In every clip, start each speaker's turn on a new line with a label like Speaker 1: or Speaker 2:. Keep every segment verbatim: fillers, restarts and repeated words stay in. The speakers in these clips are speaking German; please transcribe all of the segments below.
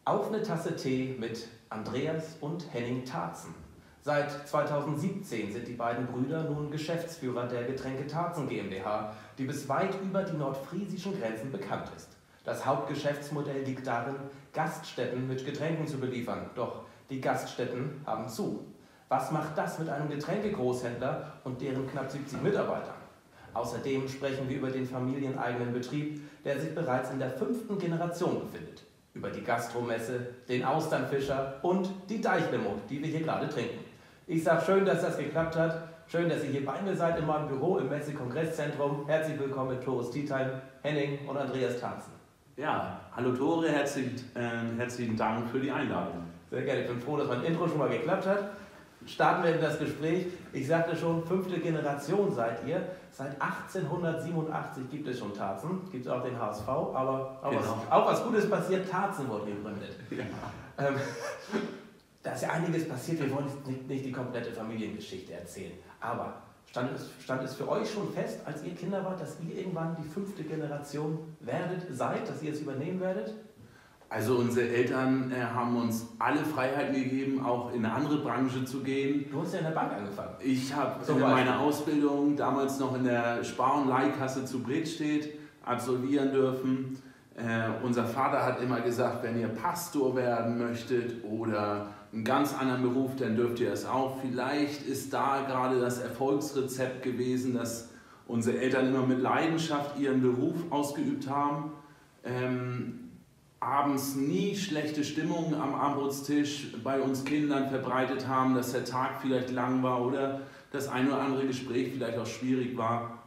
Speaker 1: Auf eine Tasse Tee mit Andreas und Henning Tarzen. Seit zweitausendsiebzehn sind die beiden Brüder nun Geschäftsführer der Getränke Tarzen GmbH, die bis weit über die nordfriesischen Grenzen bekannt ist. Das Hauptgeschäftsmodell liegt darin, Gaststätten mit Getränken zu beliefern. Doch die Gaststätten haben zu. Was macht das mit einem Getränkegroßhändler und deren knapp siebzig Mitarbeitern? Außerdem sprechen wir über den familieneigenen Betrieb, der sich bereits in der fünften Generation befindet. Über die Gastromesse, den Austernfischer und die Deichlimo, die wir hier gerade trinken. Ich sage schön, dass das geklappt hat. Schön, dass ihr hier bei mir seid in meinem Büro im Messe-Kongress-Zentrum. Herzlich willkommen mit Tores Tea Time, Henning und Andreas Tarzen.
Speaker 2: Ja, hallo Tore, herzlich, äh, herzlichen Dank für die Einladung.
Speaker 1: Sehr gerne, ich bin froh, dass mein Intro schon mal geklappt hat. Starten wir in das Gespräch. Ich sagte schon, fünfte Generation seid ihr. Seit achtzehnhundertsiebenundachtzig gibt es schon Tarzen, gibt es auch den H S V, aber auch, genau. was, auch was Gutes passiert, Tarzen wurde gegründet. Ja. Ähm, da ist ja einiges passiert, wir wollen nicht, nicht die komplette Familiengeschichte erzählen, aber stand es, stand es für euch schon fest, als ihr Kinder wart, dass ihr irgendwann die fünfte Generation werdet, seid, dass ihr es übernehmen werdet?
Speaker 2: Also unsere Eltern äh, haben uns alle Freiheiten gegeben, auch in eine andere Branche zu gehen.
Speaker 1: Du hast ja in der Bank angefangen.
Speaker 2: Ich habe so meine Ausbildung damals noch in der Spar- und Leihkasse zu Bredstedt absolvieren dürfen. Äh, unser Vater hat immer gesagt, wenn ihr Pastor werden möchtet oder einen ganz anderen Beruf, dann dürft ihr es auch. Vielleicht ist da gerade das Erfolgsrezept gewesen, dass unsere Eltern immer mit Leidenschaft ihren Beruf ausgeübt haben. Ähm, abends nie schlechte Stimmung am Abendbrotstisch bei uns Kindern verbreitet haben, dass der Tag vielleicht lang war oder das ein oder andere Gespräch vielleicht auch schwierig war.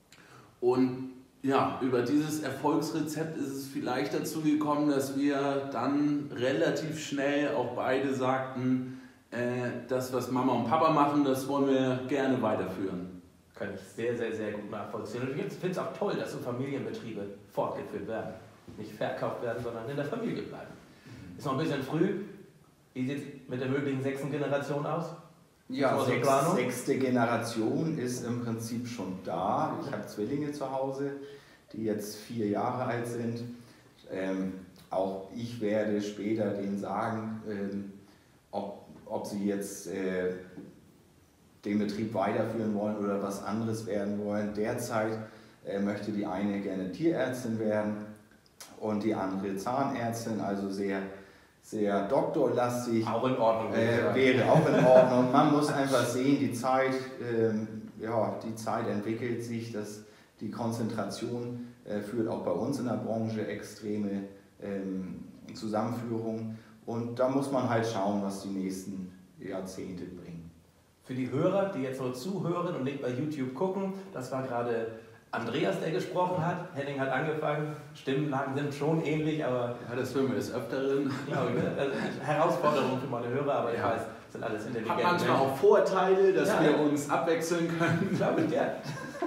Speaker 2: Und ja, über dieses Erfolgsrezept ist es vielleicht dazu gekommen, dass wir dann relativ schnell auch beide sagten, äh, das, was Mama und Papa machen, das wollen wir gerne weiterführen.
Speaker 1: Kann ich sehr, sehr, sehr gut nachvollziehen. Und ich finde es auch toll, dass so Familienbetriebe fortgeführt werden. Nicht verkauft werden, sondern in der Familie bleiben. Ist noch ein bisschen früh. Wie sieht es mit der möglichen sechsten Generation aus?
Speaker 3: Ja, sechs, sechste Generation ist im Prinzip schon da. Ich habe Zwillinge zu Hause, die jetzt vier Jahre alt sind. Ähm, auch ich werde später denen sagen, ähm, ob, ob sie jetzt äh, den Betrieb weiterführen wollen oder was anderes werden wollen. Derzeit äh, möchte die eine gerne Tierärztin werden und die andere Zahnärztin, also sehr, sehr doktorlastig.
Speaker 1: Auch in Ordnung.
Speaker 3: Äh, wäre auch in Ordnung. Man muss einfach sehen, die Zeit, ähm, ja, die Zeit entwickelt sich, dass die Konzentration äh, führt auch bei uns in der Branche extreme ähm, Zusammenführung. Und da muss man halt schauen, was die nächsten Jahrzehnte bringen.
Speaker 1: Für die Hörer, die jetzt nur zuhören und nicht bei YouTube gucken, das war gerade Andreas, der gesprochen hat. Henning hat angefangen. Stimmenlagen sind schon ähnlich, aber...
Speaker 2: Ja, das hören wir des Öfteren.
Speaker 1: Glaube ich, also Herausforderung für meine Hörer, aber ich ja. weiß, das sind alles intelligente
Speaker 2: Hat manchmal auch Vorteile, dass ja. wir uns abwechseln können.
Speaker 1: Glaube ich, ja.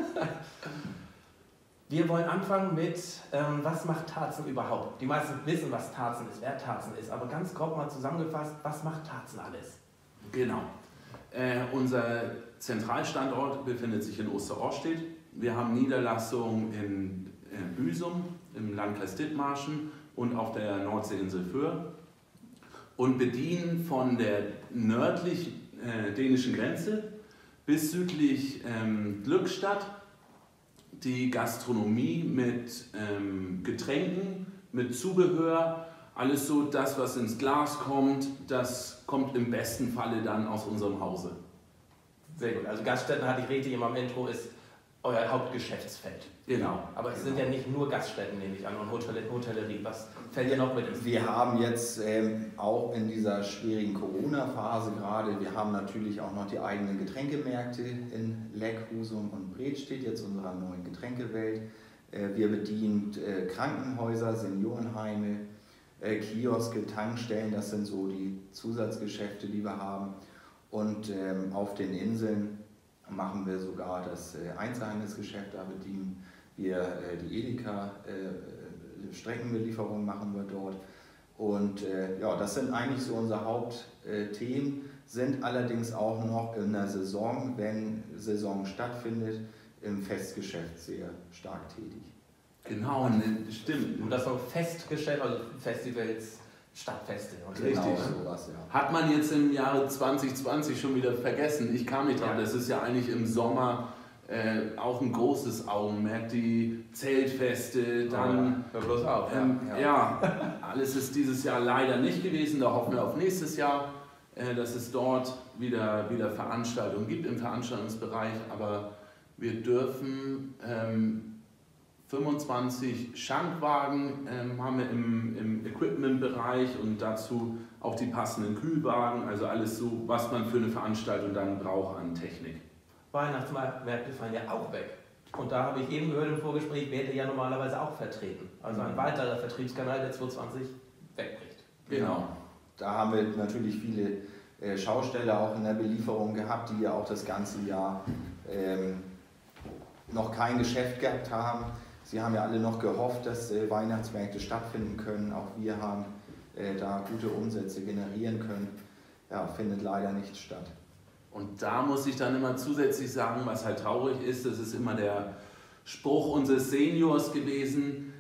Speaker 1: Wir wollen anfangen mit, ähm, was macht Tarzen überhaupt? Die meisten wissen, was Tarzen ist, wer Tarzen ist, aber ganz grob mal zusammengefasst, was macht Tarzen alles?
Speaker 2: Genau. Äh, unser Zentralstandort befindet sich in Osterorstedt. Wir haben Niederlassungen in äh, Büsum, im Landkreis Dithmarschen und auf der Nordseeinsel Föhr und bedienen von der nördlich äh, dänischen Grenze bis südlich ähm, Glückstadt die Gastronomie mit ähm, Getränken, mit Zubehör, alles so das, was ins Glas kommt, das kommt im besten Falle dann aus unserem Hause.
Speaker 1: Sehr gut, also Gaststätten, hatte ich richtig in meinem Intro, ist euer Hauptgeschäftsfeld.
Speaker 2: Genau.
Speaker 1: Aber es
Speaker 2: genau.
Speaker 1: sind ja nicht nur Gaststätten, nehme ich an, und Hotellerie. Was fällt dir noch mit ins?
Speaker 3: Wir haben jetzt ähm, auch in dieser schwierigen Corona-Phase gerade, wir haben natürlich auch noch die eigenen Getränkemärkte in Leck, Husum und Bredstedt, jetzt unserer neuen Getränkewelt. Äh, wir bedienen äh, Krankenhäuser, Seniorenheime, äh, Kioske, Tankstellen, das sind so die Zusatzgeschäfte, die wir haben. Und ähm, auf den Inseln machen wir sogar das äh, Einzelhandelsgeschäft, da bedienen wir äh, die Edeka, äh, Streckenbelieferung machen wir dort. Und äh, ja, das sind eigentlich so unsere Hauptthemen, sind allerdings auch noch in der Saison, wenn Saison stattfindet, im Festgeschäft sehr stark tätig.
Speaker 2: Genau, stimmt.
Speaker 1: Und das auch Festgeschäft, also Festivals, Stadtfeste. Und
Speaker 2: Richtig.
Speaker 3: Genau, sowas, ja.
Speaker 2: Hat man jetzt im Jahre zwanzig zwanzig schon wieder vergessen. Ich kam nicht drauf,
Speaker 1: Ja.
Speaker 2: das ist ja eigentlich im Sommer äh, auch ein großes Augenmerk. Die Zeltfeste, dann...
Speaker 1: Hör bloß auf.
Speaker 2: Ähm,
Speaker 3: Ja.
Speaker 2: ja, alles ist dieses Jahr leider nicht gewesen. Da hoffen wir auf nächstes Jahr, äh, dass es dort wieder, wieder Veranstaltungen gibt im Veranstaltungsbereich. Aber wir dürfen ähm, fünfundzwanzig Schankwagen ähm, haben wir im, im Equipment-Bereich und dazu auch die passenden Kühlwagen. Also alles so, was man für eine Veranstaltung dann braucht an Technik.
Speaker 1: Weihnachtsmärkte fallen ja auch weg. Und da habe ich eben gehört im Vorgespräch, werdet ihr ja normalerweise auch vertreten. Also ein weiterer Vertriebskanal, der zwanzig zwanzig wegbricht.
Speaker 3: Genau. Da haben wir natürlich viele äh, Schausteller auch in der Belieferung gehabt, die ja auch das ganze Jahr ähm, noch kein Geschäft gehabt haben. Sie haben ja alle noch gehofft, dass äh, Weihnachtsmärkte stattfinden können. Auch wir haben äh, da gute Umsätze generieren können. Ja, findet leider nicht statt.
Speaker 2: Und da muss ich dann immer zusätzlich sagen, was halt traurig ist, das ist immer der Spruch unseres Seniors gewesen,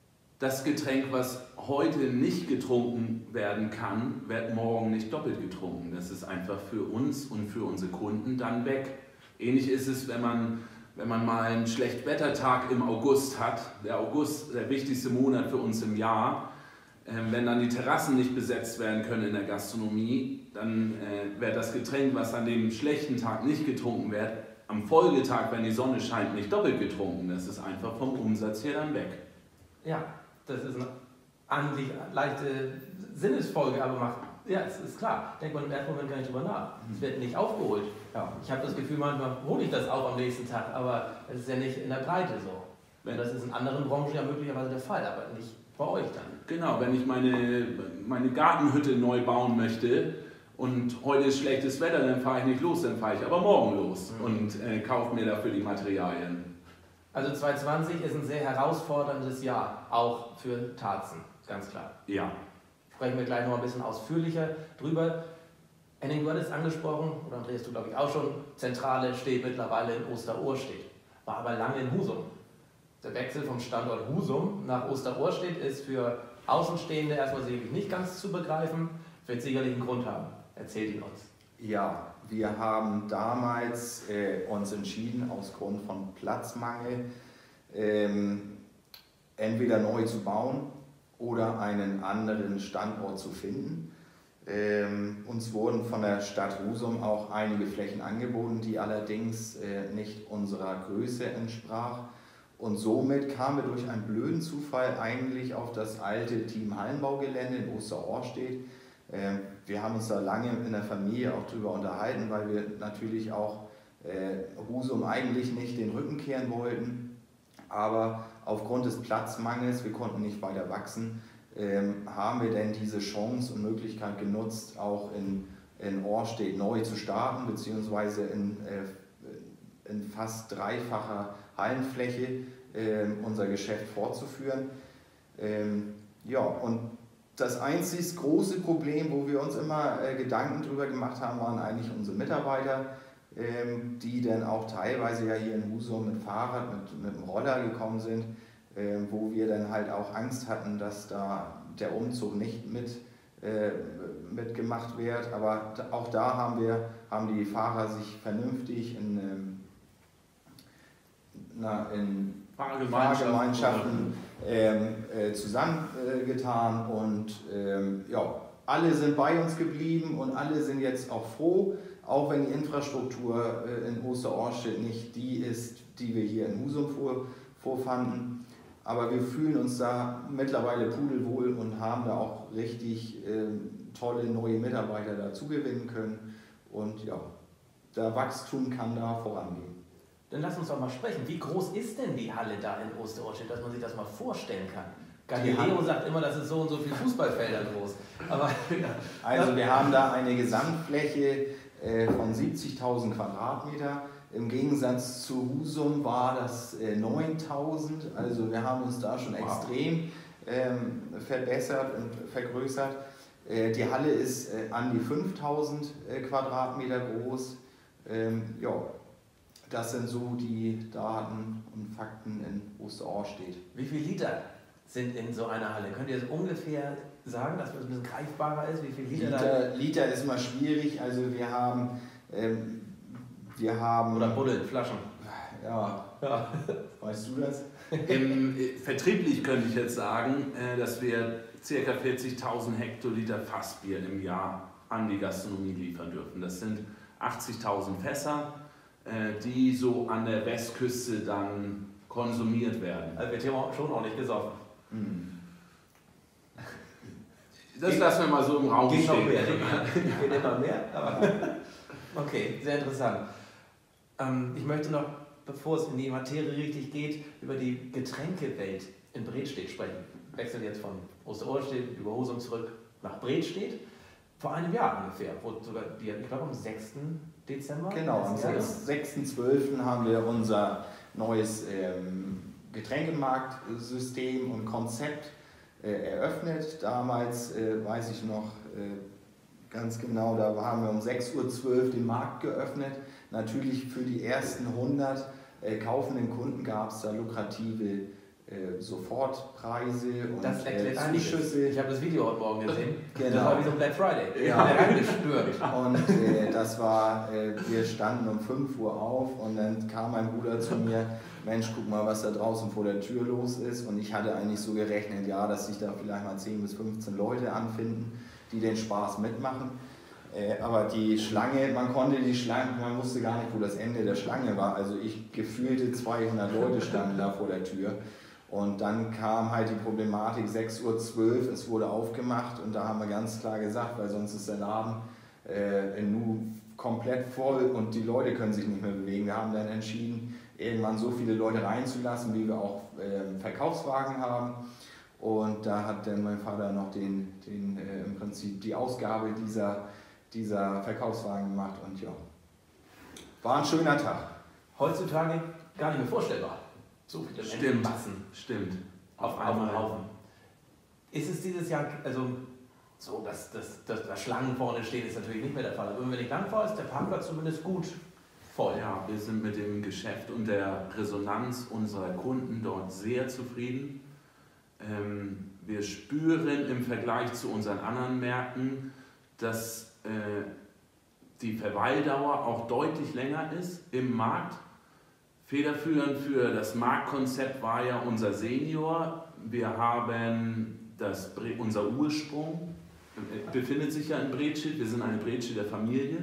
Speaker 2: das Getränk, was heute nicht getrunken werden kann, wird morgen nicht doppelt getrunken. Das ist einfach für uns und für unsere Kunden dann weg. Ähnlich ist es, wenn man, wenn man mal einen Schlechtwettertag im August hat. Der August, der wichtigste Monat für uns im Jahr. Wenn dann die Terrassen nicht besetzt werden können in der Gastronomie, dann äh, wird das Getränk, was an dem schlechten Tag nicht getrunken wird, am Folgetag, wenn die Sonne scheint, nicht doppelt getrunken. Das ist einfach vom Umsatz her dann weg.
Speaker 1: Ja, das ist eine an sich leichte Sinnesfolge, aber macht, ja, es ist klar, denkt man im ersten Moment gar nicht drüber nach. Es wird nicht aufgeholt. Ja, ich habe das Gefühl, manchmal hole ich das auch am nächsten Tag, aber es ist ja nicht in der Breite so. Und das ist in anderen Branchen ja möglicherweise der Fall, aber nicht bei euch dann.
Speaker 2: Genau, wenn ich meine, meine Gartenhütte neu bauen möchte und heute ist schlechtes Wetter, dann fahre ich nicht los, dann fahre ich aber morgen los mhm. und äh, kaufe mir dafür die Materialien.
Speaker 1: Also zwanzig zwanzig ist ein sehr herausforderndes Jahr, auch für Tarzen, ganz klar.
Speaker 2: Ja.
Speaker 1: Sprechen wir gleich noch ein bisschen ausführlicher drüber. Henning, du hattest angesprochen, oder Andreas, du glaube ich auch schon, Zentrale steht mittlerweile in Osterohrstedt, war aber lange in Husum. Der Wechsel vom Standort Husum nach Osterohrstedt ist für Außenstehende erstmal sicherlich nicht ganz zu begreifen, wird sicherlich einen Grund haben. Erzählt ihn uns.
Speaker 3: Ja, wir haben damals äh, uns entschieden, aus Grund von Platzmangel, ähm, entweder neu zu bauen oder einen anderen Standort zu finden. Ähm, uns wurden von der Stadt Husum auch einige Flächen angeboten, die allerdings äh, nicht unserer Größe entsprach. Und somit kamen wir durch einen blöden Zufall eigentlich auf das alte Team Hallenbaugelände in Osterohrstedt. Ähm, wir haben uns da lange in der Familie auch drüber unterhalten, weil wir natürlich auch äh, Husum eigentlich nicht den Rücken kehren wollten. Aber aufgrund des Platzmangels, wir konnten nicht weiter wachsen, ähm, haben wir denn diese Chance und Möglichkeit genutzt, auch in, in Ohrstedt neu zu starten, beziehungsweise in, äh, in fast dreifacher Hallenfläche äh, unser Geschäft fortzuführen. Ähm, ja, und das einzig große Problem, wo wir uns immer äh, Gedanken drüber gemacht haben, waren eigentlich unsere Mitarbeiter, ähm, die dann auch teilweise ja hier in Husum mit Fahrrad, mit, mit dem Roller gekommen sind, äh, wo wir dann halt auch Angst hatten, dass da der Umzug nicht mit, äh, mitgemacht wird. Aber auch da haben, wir, haben die Fahrer sich vernünftig in, ähm, na, in Fahrgemeinschaften ähm, äh, zusammengetan äh, und ähm, ja, alle sind bei uns geblieben und alle sind jetzt auch froh, auch wenn die Infrastruktur äh, in Osterohrstedt nicht die ist, die wir hier in Husum vor, vorfanden. Aber wir fühlen uns da mittlerweile pudelwohl und haben da auch richtig äh, tolle neue Mitarbeiter dazu gewinnen können und ja, der Wachstum kann da vorangehen.
Speaker 1: Dann lass uns doch mal sprechen. Wie groß ist denn die Halle da in Osterohrstedt, dass man sich das mal vorstellen kann? Galileo sagt immer, das ist so und so viel Fußballfelder groß. Aber, ja.
Speaker 3: Also wir haben da eine Gesamtfläche äh, von siebzigtausend Quadratmeter. Im Gegensatz zu Husum war das äh, neuntausend. Also wir haben uns da schon wow. extrem ähm, verbessert und vergrößert. Äh, die Halle ist äh, an die fünftausend äh, Quadratmeter groß. Ähm, ja. Das sind so die Daten und Fakten in Osterohrstedt.
Speaker 1: Wie viele Liter sind in so einer Halle? Könnt ihr das ungefähr sagen, dass es ein bisschen greifbarer ist, wie viel Liter,
Speaker 3: Liter, Liter ist mal schwierig, also wir haben, ähm, wir haben...
Speaker 1: Oder Buddeln, Flaschen.
Speaker 3: Ja, ja. Weißt du das?
Speaker 2: Im, äh, vertrieblich könnte ich jetzt sagen, äh, dass wir ca. vierzigtausend Hektoliter Fassbier im Jahr an die Gastronomie liefern dürfen. Das sind achtzigtausend Fässer, äh, die so an der Westküste dann konsumiert werden.
Speaker 1: Also wird hier schon ordentlich gesoffen.
Speaker 3: Mhm.
Speaker 2: Das lassen wir mal so im Raum
Speaker 1: Geht
Speaker 2: stehen.
Speaker 1: noch mehr, geht immer mehr, aber okay, sehr interessant. Ähm, ich möchte noch, bevor es in die Materie richtig geht, über die Getränkewelt in Bredstedt sprechen. Wir wechseln jetzt von Osterorstedt über Husum zurück nach Bredstedt. Vor einem Jahr ungefähr, wo sogar die, ich glaube am sechsten Dezember.
Speaker 3: Genau, am sechsten zwölften haben wir unser neues ähm, Getränkemarktsystem und Konzept äh, eröffnet. Damals äh, weiß ich noch äh, ganz genau, da haben wir um sechs Uhr zwölf den Markt geöffnet. Natürlich für die ersten hundert äh, kaufenden Kunden gab es da lukrative äh, Sofortpreise und
Speaker 1: das erklärt
Speaker 3: äh,
Speaker 1: einiges.
Speaker 3: Zuschüsse.
Speaker 1: Ich habe das Video heute Morgen gesehen.
Speaker 3: Genau.
Speaker 1: Das war wie so ein Black Friday.
Speaker 3: Ja.
Speaker 1: Der reingestürmt.
Speaker 3: Und äh, das war, äh, wir standen um fünf Uhr auf und dann kam mein Bruder zu mir, Mensch, guck mal, was da draußen vor der Tür los ist. Und ich hatte eigentlich so gerechnet, ja, dass sich da vielleicht mal zehn bis fünfzehn Leute anfinden, die den Spaß mitmachen. Äh, aber die Schlange, man konnte die Schlange, man wusste gar nicht, wo das Ende der Schlange war. Also ich gefühlte zweihundert Leute standen da vor der Tür. Und dann kam halt die Problematik, sechs Uhr zwölf, es wurde aufgemacht und da haben wir ganz klar gesagt, weil sonst ist der Laden äh, nu komplett voll und die Leute können sich nicht mehr bewegen. Wir haben dann entschieden, irgendwann so viele Leute reinzulassen, wie wir auch äh, Verkaufswagen haben. Und da hat dann mein Vater noch den, den, äh, im Prinzip die Ausgabe dieser, dieser Verkaufswagen gemacht und ja, war ein schöner Tag.
Speaker 1: Heutzutage gar nicht mehr vorstellbar. So viele
Speaker 2: Stimmt,
Speaker 1: Massen
Speaker 2: stimmt.
Speaker 1: auf einem Haufen. Ist es dieses Jahr, also so, dass, dass, dass da Schlangen vorne stehen, ist natürlich nicht mehr der Fall. Aber wenn ich lang fahre, ist der Parkplatz zumindest gut voll.
Speaker 2: Ja, wir sind mit dem Geschäft und der Resonanz unserer Kunden dort sehr zufrieden. Ähm, wir spüren im Vergleich zu unseren anderen Märkten, dass äh, die Verweildauer auch deutlich länger ist im Markt. Federführend für das Marktkonzept war ja unser Senior. Wir haben das, unser Ursprung befindet sich ja in Bredstedt. Wir sind eine Bredstedter Familie.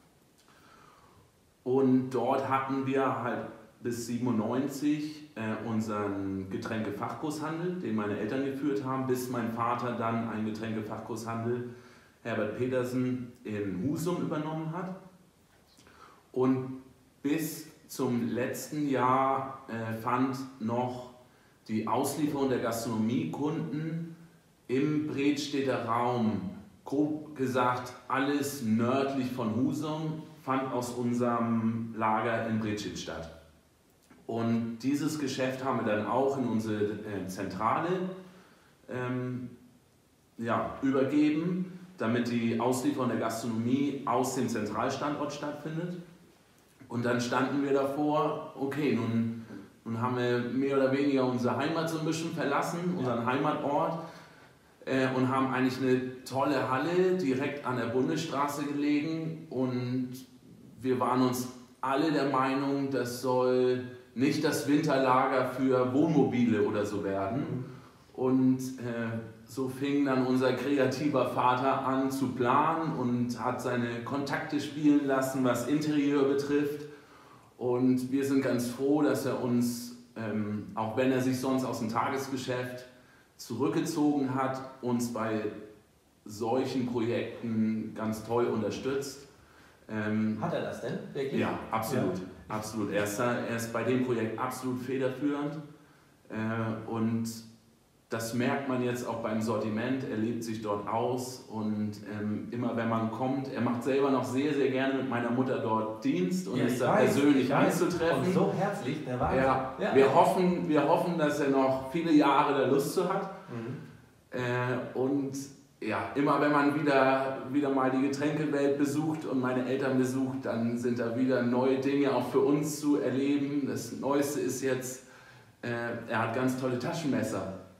Speaker 2: Und dort hatten wir halt bis siebenundneunzig äh, unseren Getränkefachgroßhandel, den meine Eltern geführt haben, bis mein Vater dann einen Getränkefachgroßhandel, Herbert Petersen, in Husum übernommen hat. Und bis zum letzten Jahr äh, fand noch die Auslieferung der Gastronomiekunden im Bredstedter Raum, grob gesagt alles nördlich von Husum, fand aus unserem Lager in Bredstedt statt. Und dieses Geschäft haben wir dann auch in unsere äh, Zentrale ähm, ja, übergeben, damit die Auslieferung der Gastronomie aus dem Zentralstandort stattfindet. Und dann standen wir davor, okay, nun, nun haben wir mehr oder weniger unsere Heimat so ein bisschen verlassen, unseren ja. Heimatort, äh, und haben eigentlich eine tolle Halle direkt an der Bundesstraße gelegen. Und wir waren uns alle der Meinung, das soll nicht das Winterlager für Wohnmobile oder so werden. Und äh, so fing dann unser kreativer Vater an zu planen und hat seine Kontakte spielen lassen, was Interieur betrifft. Und wir sind ganz froh, dass er uns, ähm, auch wenn er sich sonst aus dem Tagesgeschäft zurückgezogen hat, uns bei solchen Projekten ganz toll unterstützt. Ähm,
Speaker 1: hat er das denn wirklich?
Speaker 2: Ja, absolut. Ja. absolut. Er, ist da, er ist bei dem Projekt absolut federführend. Äh, und das merkt man jetzt auch beim Sortiment, er lebt sich dort aus und ähm, immer wenn man kommt, er macht selber noch sehr, sehr gerne mit meiner Mutter dort Dienst und
Speaker 1: ja,
Speaker 2: ist da
Speaker 1: weiß,
Speaker 2: persönlich anzutreffen.
Speaker 1: Und so herzlich, der war
Speaker 2: ja, ja. Wir, hoffen, wir hoffen, dass er noch viele Jahre da Lust zu hat. Mhm. Äh, und ja, immer wenn man wieder, wieder mal die Getränkewelt besucht und meine Eltern besucht, dann sind da wieder neue Dinge auch für uns zu erleben. Das Neueste ist jetzt, äh, er hat ganz tolle Taschenmesser.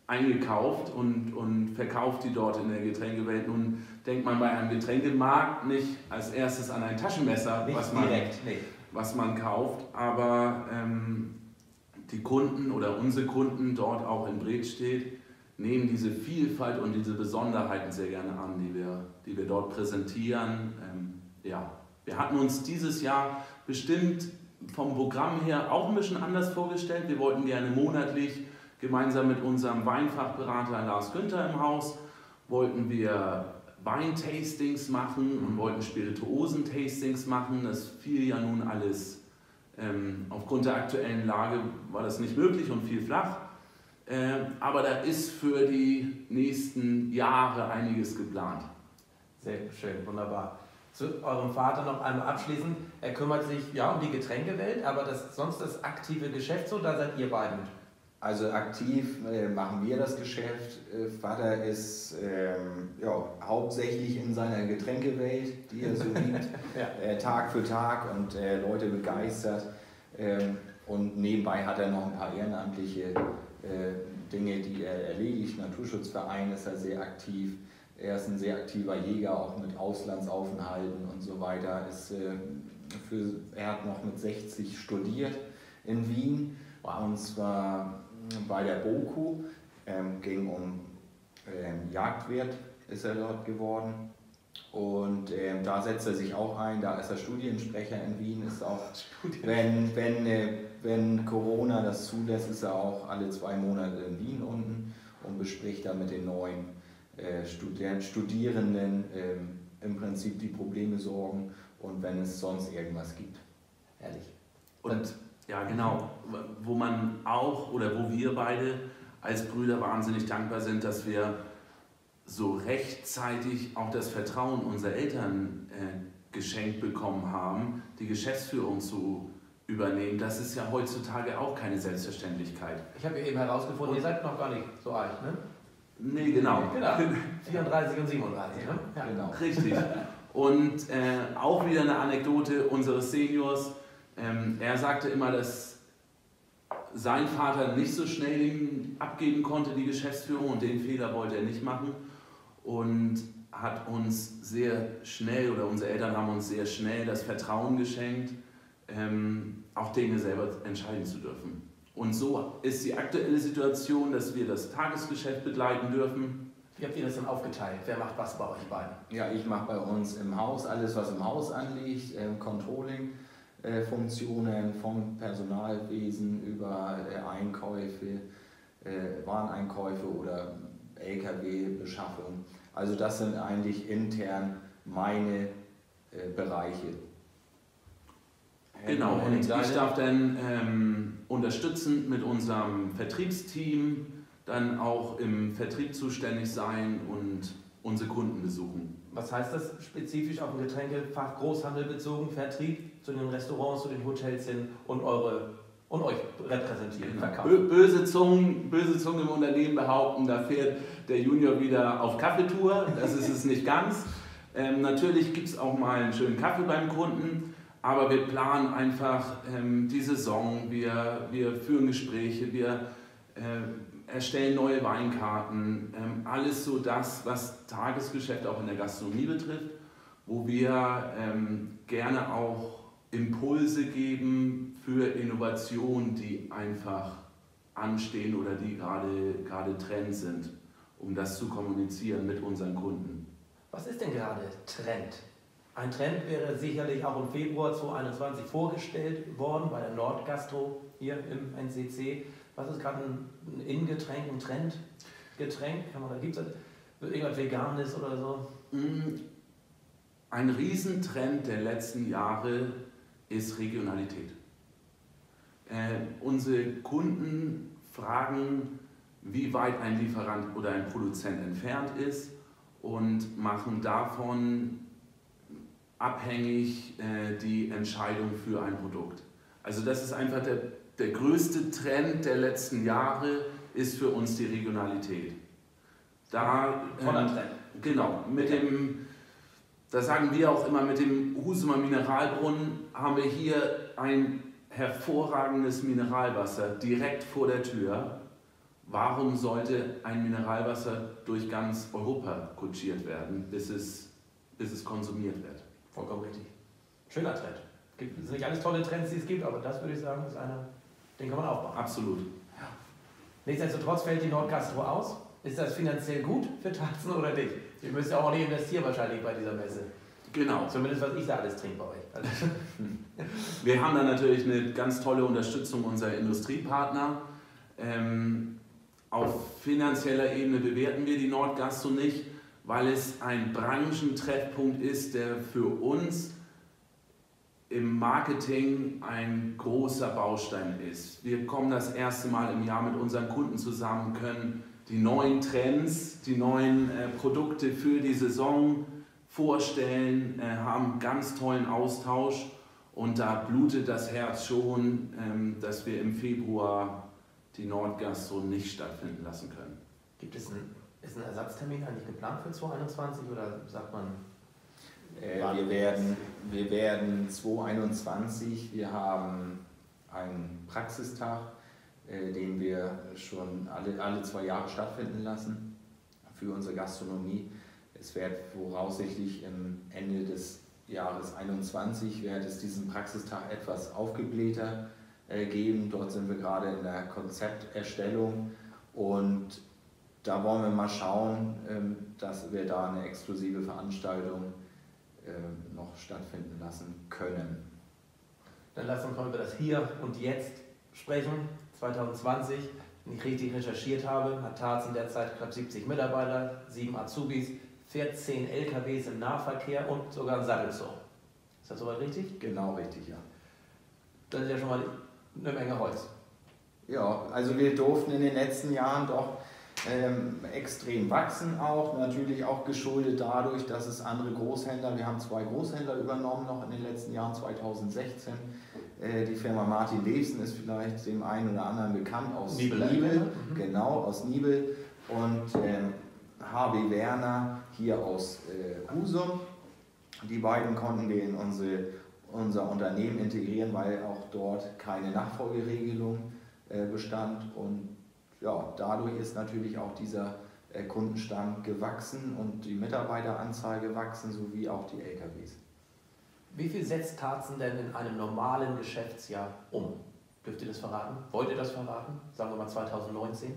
Speaker 2: eingekauft und, und verkauft die dort in der Getränkewelt. Nun denkt man bei einem Getränkemarkt nicht als erstes an ein Taschenmesser,
Speaker 1: Nicht
Speaker 2: was man,
Speaker 1: direkt, nee.
Speaker 2: was man kauft, aber ähm, die Kunden oder unsere Kunden dort auch in Bredstedt nehmen diese Vielfalt und diese Besonderheiten sehr gerne an, die wir, die wir dort präsentieren. Ähm, ja. Wir hatten uns dieses Jahr bestimmt vom Programm her auch ein bisschen anders vorgestellt. Wir wollten gerne monatlich gemeinsam mit unserem Weinfachberater Lars Günther im Haus, wollten wir Weintastings machen und wollten Spirituosen-Tastings machen. Das fiel ja nun alles, ähm, aufgrund der aktuellen Lage war das nicht möglich und fiel flach. Äh, aber da ist für die nächsten Jahre einiges geplant.
Speaker 1: Sehr schön, wunderbar. Zu eurem Vater noch einmal abschließend. Er kümmert sich ja um die Getränkewelt, aber das, sonst das aktive Geschäft, so, da seid ihr beiden.
Speaker 3: Also aktiv äh, machen wir das Geschäft. Äh, Vater ist ähm, ja, hauptsächlich in seiner Getränkewelt, die er so liebt, ja. äh, Tag für Tag und äh, Leute begeistert. Ähm, und nebenbei hat er noch ein paar ehrenamtliche äh, Dinge, die er erledigt. Naturschutzverein ist er sehr aktiv. Er ist ein sehr aktiver Jäger, auch mit Auslandsaufenthalten und so weiter. Ist, äh, für, er hat noch mit sechzig studiert in Wien, wow. Und zwar bei der BOKU, ähm, ging um ähm, Jagdwirt, ist er dort geworden. Und ähm, da setzt er sich auch ein, da ist er Studiensprecher in Wien, ist auch, wenn, wenn, äh, wenn Corona das zulässt, ist er auch alle zwei Monate in Wien unten und bespricht da mit den neuen Äh, Student, Studierenden ähm, im Prinzip die Probleme sorgen und wenn es sonst irgendwas gibt.
Speaker 1: Ehrlich.
Speaker 2: Und ja, genau, wo man auch oder wo wir beide als Brüder wahnsinnig dankbar sind, dass wir so rechtzeitig auch das Vertrauen unserer Eltern äh, geschenkt bekommen haben, die Geschäftsführung zu übernehmen. Das ist ja heutzutage auch keine Selbstverständlichkeit.
Speaker 1: Ich habe eben herausgefunden, und ihr seid noch gar nicht so alt, ne?
Speaker 2: Nee, genau.
Speaker 1: genau. vierunddreißig und siebenunddreißig, ne?
Speaker 3: Ja, genau.
Speaker 2: Richtig. Und äh, auch wieder eine Anekdote unseres Seniors. Ähm, er sagte immer, dass sein Vater nicht so schnell ihn abgeben konnte, die Geschäftsführung, und den Fehler wollte er nicht machen. Und hat uns sehr schnell, oder unsere Eltern haben uns sehr schnell das Vertrauen geschenkt, ähm, auch Dinge selber entscheiden zu dürfen. Und so ist die aktuelle Situation, dass wir das Tagesgeschäft begleiten dürfen.
Speaker 1: Wie habt ihr das dann aufgeteilt? Wer macht was bei euch beiden?
Speaker 3: Ja, ich mache bei uns im Haus alles, was im Haus anliegt, äh, Controlling-Funktionen, äh, vom Personalwesen über äh, Einkäufe, äh, Wareneinkäufe oder L K W-Beschaffung. Also das sind eigentlich intern meine äh, Bereiche.
Speaker 2: Genau, und ich darf dann ähm, unterstützend mit unserem Vertriebsteam dann auch im Vertrieb zuständig sein und unsere Kunden besuchen.
Speaker 1: Was heißt das spezifisch auf den Getränkefach Großhandel bezogen, Vertrieb zu den Restaurants, zu den Hotels hin und, eure, und euch repräsentieren, verkaufen?
Speaker 2: Böse Zungen, böse Zungen im Unternehmen behaupten, da fährt der Junior wieder auf Kaffeetour, das ist es nicht ganz. Ähm, natürlich gibt es auch mal einen schönen Kaffee beim Kunden. Aber wir planen einfach ähm, die Saison, wir, wir führen Gespräche, wir äh, erstellen neue Weinkarten, ähm, alles so das, was Tagesgeschäft auch in der Gastronomie betrifft, wo wir ähm, gerne auch Impulse geben für Innovationen, die einfach anstehen oder die gerade, gerade Trend sind, um das zu kommunizieren mit unseren Kunden.
Speaker 1: Was ist denn gerade Trend? Ein Trend wäre sicherlich auch im Februar zweitausendeinundzwanzig vorgestellt worden bei der Nordgastro hier im N C C. Was ist gerade ein Innengetränk, ein Trendgetränk? Gibt es irgendwas Veganes oder so?
Speaker 2: Ein Riesentrend der letzten Jahre ist Regionalität. Äh, unsere Kunden fragen, wie weit ein Lieferant oder ein Produzent entfernt ist und machen davon abhängig äh, die Entscheidung für ein Produkt. Also das ist einfach der, der größte Trend der letzten Jahre, ist für uns die Regionalität. Da,
Speaker 1: Voller ähm, Trend.
Speaker 2: Genau, mit dem, das sagen wir auch immer, mit dem Husumer Mineralbrunnen haben wir hier ein hervorragendes Mineralwasser direkt vor der Tür, warum sollte ein Mineralwasser durch ganz Europa kutschiert werden, bis es, bis es konsumiert wird?
Speaker 1: Vollkommen richtig. Schöner Trend. Es sind nicht alles tolle Trends, die es gibt, aber das würde ich sagen, ist einer, den kann man aufbauen.
Speaker 2: Absolut.
Speaker 1: Ja. Nichtsdestotrotz fällt die Nordgastro aus. Ist das finanziell gut für Tarzen oder nicht? Ihr müsst ja auch nicht investieren wahrscheinlich bei dieser Messe.
Speaker 2: Genau.
Speaker 1: Zumindest was ich da alles trinke bei euch. Also
Speaker 2: Wir haben da natürlich eine ganz tolle Unterstützung unserer Industriepartner. Ähm, auf finanzieller Ebene bewerten wir die Nordgastro nicht, weil es ein Branchentreffpunkt ist, der für uns im Marketing ein großer Baustein ist. Wir kommen das erste Mal im Jahr mit unseren Kunden zusammen, können die neuen Trends, die neuen äh, Produkte für die Saison vorstellen, äh, haben einen ganz tollen Austausch und da blutet das Herz schon, ähm, dass wir im Februar die Nordgastro nicht stattfinden lassen können.
Speaker 1: Gibt es einen, ist ein Ersatztermin eigentlich geplant für zwanzig einundzwanzig oder sagt man?
Speaker 3: Äh, wir, werden, wir werden zwanzig einundzwanzig, wir haben einen Praxistag, äh, den wir schon alle, alle zwei Jahre stattfinden lassen für unsere Gastronomie. Es wird voraussichtlich im Ende des Jahres einundzwanzig wird es diesen Praxistag etwas aufgeblähter äh, geben. Dort sind wir gerade in der Konzepterstellung und da wollen wir mal schauen, ähm, dass wir da eine exklusive Veranstaltung äh, noch stattfinden lassen können.
Speaker 1: Dann lass uns mal über das Hier und Jetzt sprechen. zwanzig zwanzig, wenn ich richtig recherchiert habe, hat Tarzen derzeit knapp siebzig Mitarbeiter, sieben Azubis, vierzehn L K Ws im Nahverkehr und sogar ein Sattelzug. Ist das soweit richtig?
Speaker 3: Genau richtig, ja.
Speaker 1: Das ist ja schon mal eine Menge Holz.
Speaker 3: Ja, also wir durften in den letzten Jahren doch ähm, extrem wachsen auch, natürlich auch geschuldet dadurch, dass es andere Großhändler, wir haben zwei Großhändler übernommen noch in den letzten Jahren, zweitausendsechzehn. Äh, die Firma Martin Levsen ist vielleicht dem einen oder anderen bekannt aus
Speaker 1: Nibel,
Speaker 3: Nibel,
Speaker 1: mhm.
Speaker 3: genau, aus Nibel und ähm, H B Werner hier aus äh, Husum. Die beiden konnten wir in unsere, unser Unternehmen integrieren, weil auch dort keine Nachfolgeregelung äh, bestand und ja, dadurch ist natürlich auch dieser äh, Kundenstamm gewachsen und die Mitarbeiteranzahl gewachsen, sowie auch die L K Ws.
Speaker 1: Wie viel setzt Tarzen denn in einem normalen Geschäftsjahr um? Dürft ihr das verraten? Wollt ihr das verraten? Sagen wir mal zweitausendneunzehn?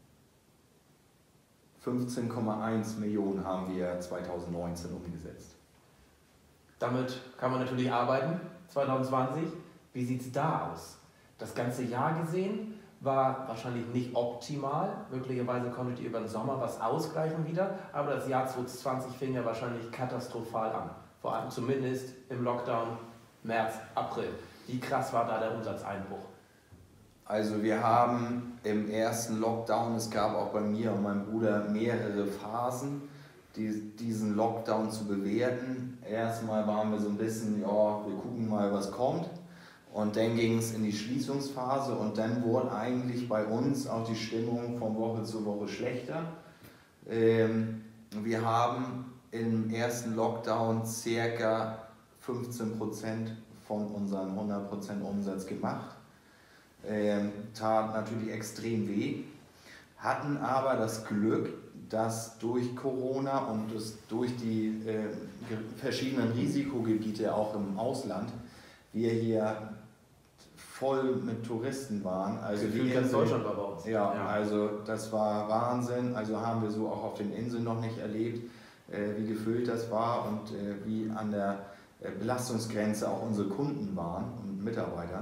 Speaker 3: fünfzehn Komma eins Millionen haben wir zweitausendneunzehn umgesetzt.
Speaker 1: Damit kann man natürlich arbeiten, zwanzig zwanzig. Wie sieht es da aus? Das ganze Jahr gesehen war wahrscheinlich nicht optimal. Möglicherweise konntet ihr über den Sommer was ausgleichen wieder, aber das Jahr zwanzig zwanzig fing ja wahrscheinlich katastrophal an. Vor allem zumindest im Lockdown März, April. Wie krass war da der Umsatzeinbruch?
Speaker 3: Also wir haben im ersten Lockdown, es gab auch bei mir und meinem Bruder mehrere Phasen, die, diesen Lockdown zu bewerten. Erstmal waren wir so ein bisschen, ja, wir gucken mal, was kommt. Und dann ging es in die Schließungsphase und dann wurde eigentlich bei uns auch die Stimmung von Woche zu Woche schlechter. Ähm, wir haben im ersten Lockdown ca. fünfzehn Prozent von unserem hundert Prozent Umsatz gemacht. Ähm, tat natürlich extrem weh, hatten aber das Glück, dass durch Corona und das, durch die äh, verschiedenen Risikogebiete auch im Ausland wir hier voll mit Touristen waren. Also
Speaker 1: Gefühlt ganz Deutschland war bei uns.
Speaker 3: Ja,
Speaker 1: Ja,
Speaker 3: also das war Wahnsinn. Also haben wir so auch auf den Inseln noch nicht erlebt, äh, wie gefüllt das war und äh, wie an der äh, Belastungsgrenze auch unsere Kunden waren und Mitarbeiter.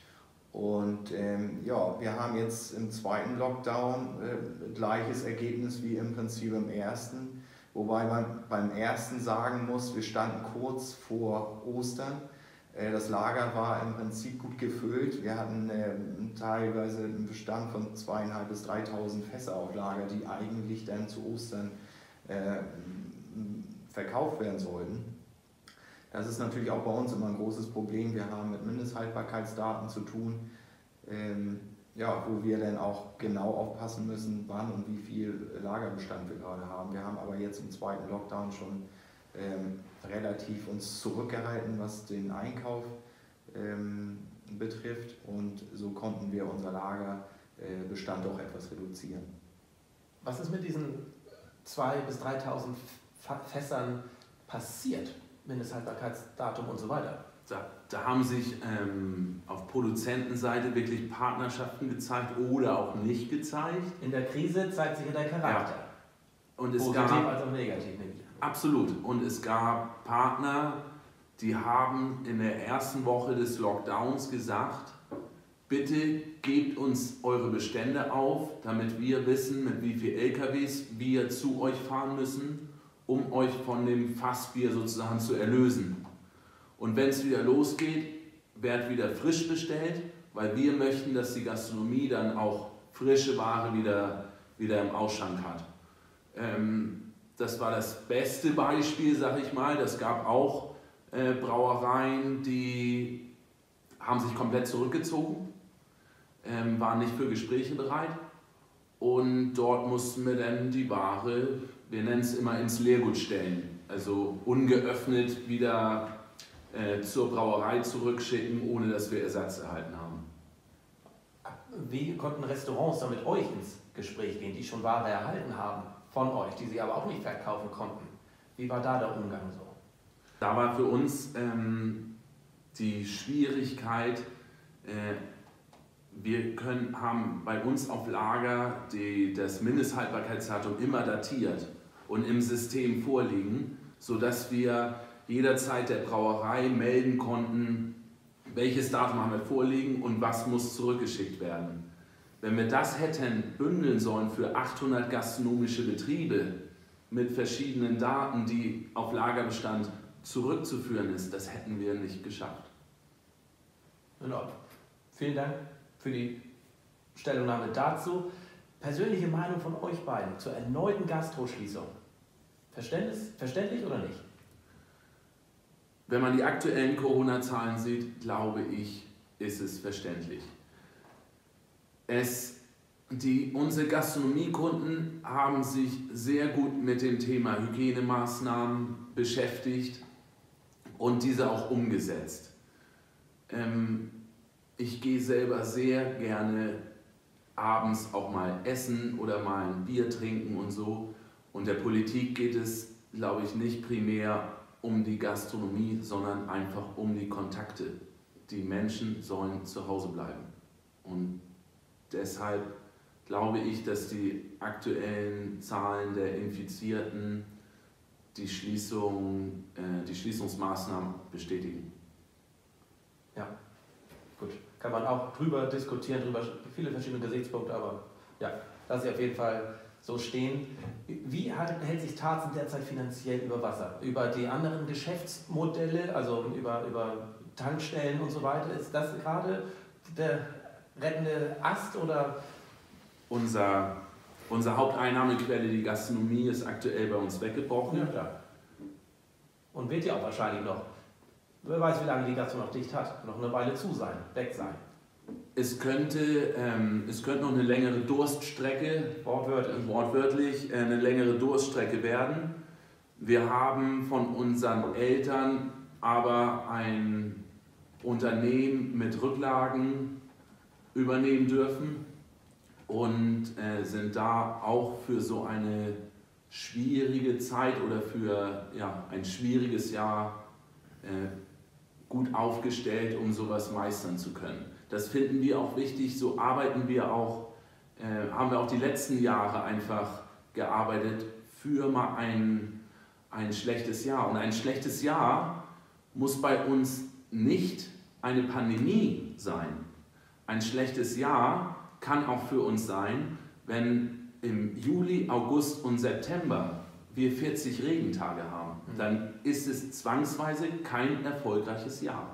Speaker 3: Und ähm, ja, wir haben jetzt im zweiten Lockdown äh, gleiches Ergebnis wie im Prinzip im ersten. Wobei man beim ersten sagen muss, wir standen kurz vor Ostern. Äh, das Lager war im Prinzip gut gefüllt. Wir hatten äh, teilweise einen Bestand von zweitausendfünfhundert bis dreitausend Fässer auf Lager, die eigentlich dann zu Ostern äh, verkauft werden sollten. Das ist natürlich auch bei uns immer ein großes Problem. Wir haben mit Mindesthaltbarkeitsdaten zu tun, ähm, ja, wo wir dann auch genau aufpassen müssen, wann und wie viel Lagerbestand wir gerade haben. Wir haben aber jetzt im zweiten Lockdown schon ähm, relativ uns zurückgehalten, was den Einkauf ähm, betrifft. Und so konnten wir unser Lager Bestand auch etwas reduzieren.
Speaker 1: Was ist mit diesen zweitausend bis dreitausend Fässern passiert? Mindesthaltbarkeitsdatum und so weiter.
Speaker 2: Da, da haben sich ähm, auf Produzentenseite wirklich Partnerschaften gezeigt oder auch nicht gezeigt.
Speaker 1: In der Krise zeigt sich ja der Charakter.
Speaker 2: Ja. Und es
Speaker 1: Positiv
Speaker 2: gab,
Speaker 1: als auch negativ. Nämlich.
Speaker 2: Absolut. Und es gab Partner, die haben in der ersten Woche des Lockdowns gesagt, bitte gebt uns eure Bestände auf, damit wir wissen, mit wie vielen L K Ws wir zu euch fahren müssen, um euch von dem Fassbier sozusagen zu erlösen. Und wenn es wieder losgeht, wird wieder frisch bestellt, weil wir möchten, dass die Gastronomie dann auch frische Ware wieder, wieder im Ausschank hat. Ähm, das war das beste Beispiel, sag ich mal. Das gab auch äh, Brauereien, die haben sich komplett zurückgezogen, ähm, waren nicht für Gespräche bereit. Und dort mussten wir dann die Ware, wir nennen es immer, ins Leergut stellen. Also ungeöffnet wieder äh, zur Brauerei zurückschicken, ohne dass wir Ersatz erhalten haben.
Speaker 1: Wie konnten Restaurants dann mit euch ins Gespräch gehen, die schon Ware erhalten haben von euch, die sie aber auch nicht verkaufen konnten? Wie war da der Umgang so?
Speaker 2: Da war für uns ähm, die Schwierigkeit, äh, wir können, haben bei uns auf Lager die, das Mindesthaltbarkeitsdatum immer datiert und im System vorliegen, sodass wir jederzeit der Brauerei melden konnten, welches Datum haben wir vorliegen und was muss zurückgeschickt werden. Wenn wir das hätten bündeln sollen für achthundert gastronomische Betriebe mit verschiedenen Daten, die auf Lagerbestand zurückzuführen ist, das hätten wir nicht geschafft.
Speaker 1: In Ordnung. Vielen Dank für die Stellungnahme dazu. Persönliche Meinung von euch beiden zur erneuten Gastroschließung. Verständlich oder nicht?
Speaker 2: Wenn man die aktuellen Corona-Zahlen sieht, glaube ich, ist es verständlich. Es, die, unsere Gastronomiekunden haben sich sehr gut mit dem Thema Hygienemaßnahmen beschäftigt und diese auch umgesetzt. Ähm, ich gehe selber sehr gerne abends auch mal essen oder mal ein Bier trinken und so. Und der Politik geht es, glaube ich, nicht primär um die Gastronomie, sondern einfach um die Kontakte. Die Menschen sollen zu Hause bleiben. Und deshalb glaube ich, dass die aktuellen Zahlen der Infizierten die, Schließung, äh, die Schließungsmaßnahmen bestätigen.
Speaker 1: Ja, gut. Kann man auch drüber diskutieren, drüber viele verschiedene Gesichtspunkte, aber ja, lasse ich auf jeden Fall so stehen. Wie hält sich Tarzen derzeit finanziell über Wasser? Über die anderen Geschäftsmodelle, also über, über Tankstellen und so weiter? Ist das gerade der rettende Ast oder?
Speaker 2: Unser, unsere Haupteinnahmequelle, die Gastronomie, ist aktuell bei uns weggebrochen.
Speaker 1: Ja, klar. Und wird ja auch wahrscheinlich noch, wer weiß, wie lange die Gastro noch dicht hat, noch eine Weile zu sein, weg sein.
Speaker 2: Es könnte, ähm, es könnte noch eine längere Durststrecke,
Speaker 1: wortwörtlich.
Speaker 2: wortwörtlich äh, eine längere Durststrecke werden. Wir haben von unseren Eltern aber ein Unternehmen mit Rücklagen übernehmen dürfen und äh, sind da auch für so eine schwierige Zeit oder für ja, ein schwieriges Jahr äh, gut aufgestellt, um sowas meistern zu können. Das finden wir auch wichtig, so arbeiten wir auch, äh, haben wir auch die letzten Jahre einfach gearbeitet für mal ein, ein schlechtes Jahr. Und ein schlechtes Jahr muss bei uns nicht eine Pandemie sein. Ein schlechtes Jahr kann auch für uns sein, wenn im Juli, August und September wir vierzig Regentage haben. Dann ist es zwangsweise kein erfolgreiches Jahr.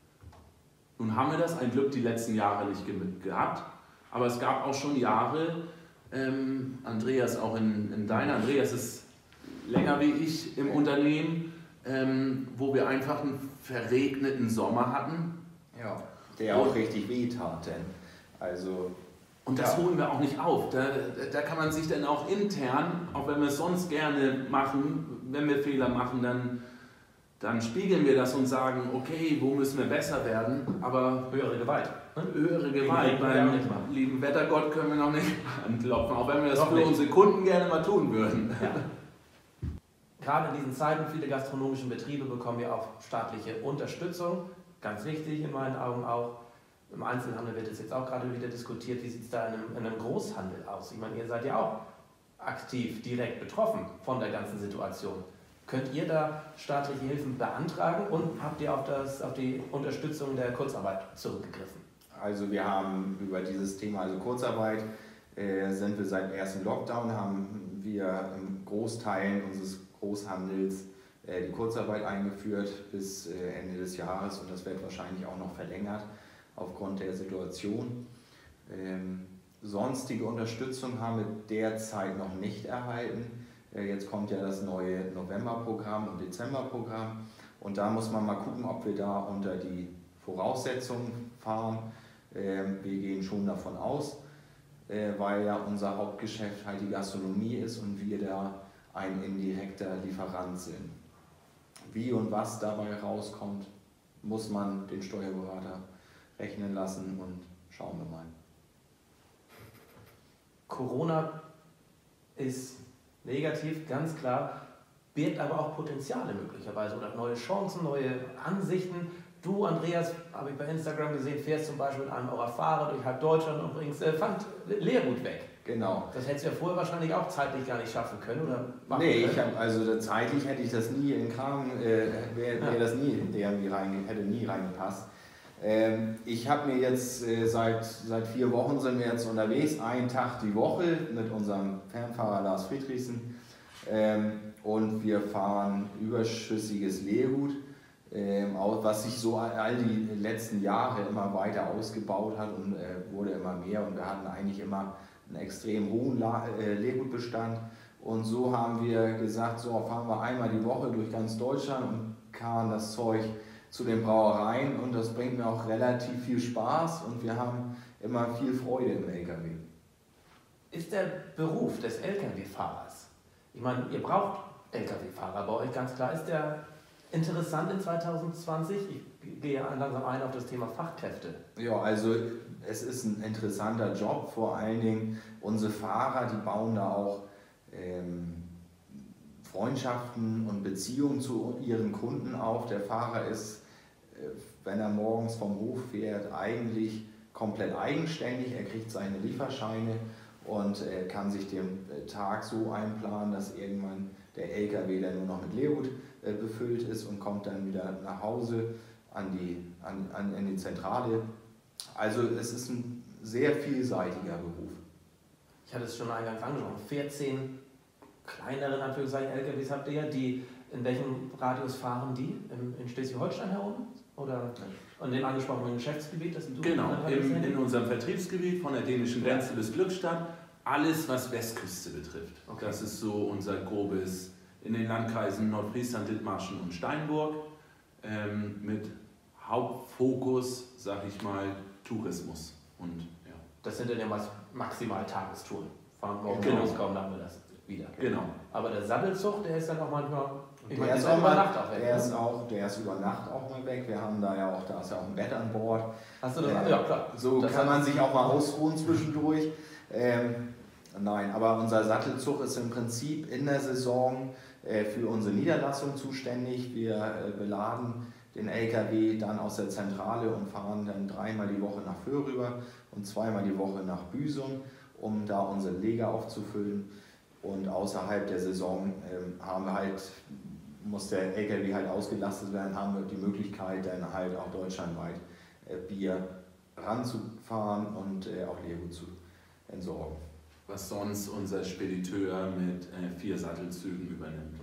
Speaker 2: Nun haben wir das ein Glück die letzten Jahre nicht ge gehabt, aber es gab auch schon Jahre, ähm, Andreas, auch in, in deiner, Andreas ist länger wie ich im Unternehmen, ähm, wo wir einfach einen verregneten Sommer hatten.
Speaker 3: Ja, der auch richtig wehtat. Also,
Speaker 2: und das
Speaker 3: ja.
Speaker 2: holen wir auch nicht auf. Da, da kann man sich dann auch intern, auch wenn wir es sonst gerne machen, wenn wir Fehler machen, dann dann spiegeln wir das und sagen, okay, wo müssen wir besser werden, aber
Speaker 1: Höhere Gewalt.
Speaker 2: Ne? Höhere Gewalt beim lieben Wettergott können wir noch nicht anklopfen, auch wenn wir das
Speaker 1: Doch
Speaker 2: für
Speaker 1: nicht.
Speaker 2: unsere Kunden gerne mal tun würden.
Speaker 1: Ja. Gerade in diesen Zeiten, viele gastronomische Betriebe bekommen ja auch staatliche Unterstützung. Ganz wichtig in meinen Augen auch. Im Einzelhandel wird es jetzt auch gerade wieder diskutiert. Wie sieht es da in einem, in einem Großhandel aus? Ich meine, ihr seid ja auch aktiv, direkt betroffen von der ganzen Situation. Könnt ihr da staatliche Hilfen beantragen und habt ihr auf, das, auf die Unterstützung der Kurzarbeit zurückgegriffen?
Speaker 3: Also wir haben über dieses Thema, also Kurzarbeit, äh, sind wir seit dem ersten Lockdown, haben wir im Großteil unseres Großhandels äh, die Kurzarbeit eingeführt bis äh, Ende des Jahres und das wird wahrscheinlich auch noch verlängert aufgrund der Situation. Ähm, sonstige Unterstützung haben wir derzeit noch nicht erhalten. Äh, jetzt kommt ja das neue Novemberprogramm und Dezemberprogramm und da muss man mal gucken, ob wir da unter die Voraussetzungen fahren. Ähm, wir gehen schon davon aus, äh, weil ja unser Hauptgeschäft halt die Gastronomie ist und wir da ein indirekter Lieferant sind. Wie und was dabei rauskommt, muss man den Steuerberater rechnen lassen und schauen wir mal.
Speaker 1: Corona ist negativ, ganz klar, birgt aber auch Potenziale möglicherweise oder neue Chancen, neue Ansichten. Du, Andreas, habe ich bei Instagram gesehen, fährst zum Beispiel mit einem eurer Fahrer durch halb Deutschland und bringst äh, Pfand Leergut weg.
Speaker 3: Genau.
Speaker 1: Das hättest du ja vorher wahrscheinlich auch zeitlich gar nicht schaffen können, oder?
Speaker 3: Nee,
Speaker 1: können.
Speaker 3: ich hab, also zeitlich hätte ich das nie in den Kram, äh, wäre wär
Speaker 1: Ja.
Speaker 3: das nie, der rein, hätte nie reingepasst. Ähm, ich habe mir jetzt äh, seit, seit vier Wochen sind wir jetzt unterwegs, einen Tag die Woche mit unserem Fernfahrer Lars Friedrichsen ähm, und wir fahren überschüssiges Leergut, ähm, was sich so all, all die letzten Jahre immer weiter ausgebaut hat und äh, wurde immer mehr und wir hatten eigentlich immer einen extrem hohen La äh, Leergutbestand und so haben wir gesagt, so fahren wir einmal die Woche durch ganz Deutschland und karren das Zeug zu den Brauereien und das bringt mir auch relativ viel Spaß und wir haben immer viel Freude im L K W.
Speaker 1: Ist der Beruf des L K W-Fahrers, ich meine, ihr braucht L K W-Fahrer bei euch, ganz klar, ist der interessant in zwanzig zwanzig? Ich gehe langsam ein auf das Thema Fachkräfte.
Speaker 3: Ja, also es ist ein interessanter Job, vor allen Dingen unsere Fahrer, die bauen da auch ähm, Freundschaften und Beziehungen zu ihren Kunden auf. Der Fahrer ist, wenn er morgens vom Hof fährt, eigentlich komplett eigenständig. Er kriegt seine Lieferscheine und kann sich den Tag so einplanen, dass irgendwann der L K W dann nur noch mit Leergut befüllt ist und kommt dann wieder nach Hause an die, an, an, in die Zentrale. Also es ist ein sehr vielseitiger Beruf.
Speaker 1: Ich hatte es schon eingangs angesprochen, vierzehn kleinere in Anführungszeichen L K Ws habt ihr ja, die, in welchem Radius fahren die? In, in Schleswig-Holstein herum? Oder an dem angesprochenen Geschäftsgebiet? Das du
Speaker 2: Genau, in, in unserem Vertriebsgebiet von der dänischen Grenze
Speaker 1: ja.
Speaker 2: bis Glückstadt, alles was Westküste betrifft.
Speaker 1: Okay.
Speaker 2: Das ist so unser grobes, in den Landkreisen Nordfriesland, Dithmarschen und Steinburg, ähm, mit Hauptfokus, sag ich mal, Tourismus. Und, ja.
Speaker 1: Das sind dann ja maximal Tagestouren. Fahren morgen
Speaker 2: Genau.
Speaker 1: los, kommen nachmittags wieder.
Speaker 2: Genau.
Speaker 1: Aber der Sattelzug, der ist dann auch manchmal, ich
Speaker 3: Der
Speaker 1: meine,
Speaker 3: ist,
Speaker 1: der
Speaker 3: auch
Speaker 1: ist über
Speaker 3: mal,
Speaker 1: Nacht auch weg.
Speaker 3: der,
Speaker 1: ne?
Speaker 3: ist auch, der ist über Nacht auch mal weg. Wir haben da ja auch, da ist ja auch ein Bett an Bord.
Speaker 1: Hast du das?
Speaker 3: Äh,
Speaker 1: Ja, klar.
Speaker 3: So
Speaker 1: Das
Speaker 3: kann
Speaker 1: hat-
Speaker 3: man sich auch mal ausruhen zwischendurch. Ähm, nein, aber unser Sattelzug ist im Prinzip in der Saison äh, für unsere Niederlassung zuständig. Wir äh, beladen den L K W dann aus der Zentrale und fahren dann dreimal die Woche nach Föhr rüber und zweimal die Woche nach Büsum, um da unsere Leger aufzufüllen. Und außerhalb der Saison ähm, haben wir halt, muss der L K W halt ausgelastet werden, haben wir die Möglichkeit, dann halt auch deutschlandweit äh, Bier ranzufahren und äh, auch Leergut zu entsorgen.
Speaker 2: Was sonst unser Spediteur mit äh, vier Sattelzügen übernimmt.